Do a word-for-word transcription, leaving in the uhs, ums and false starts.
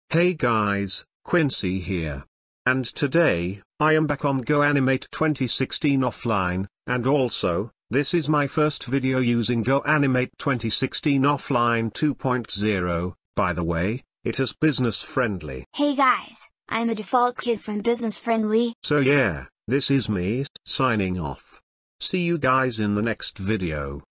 Hey guys, Quincy here. And today, I am back on GoAnimate twenty sixteen offline, and also, this is my first video using GoAnimate twenty sixteen offline two point oh, by the way, it is business friendly. Hey guys, I'm a default kid from Business Friendly. So yeah, this is me, signing off. See you guys in the next video.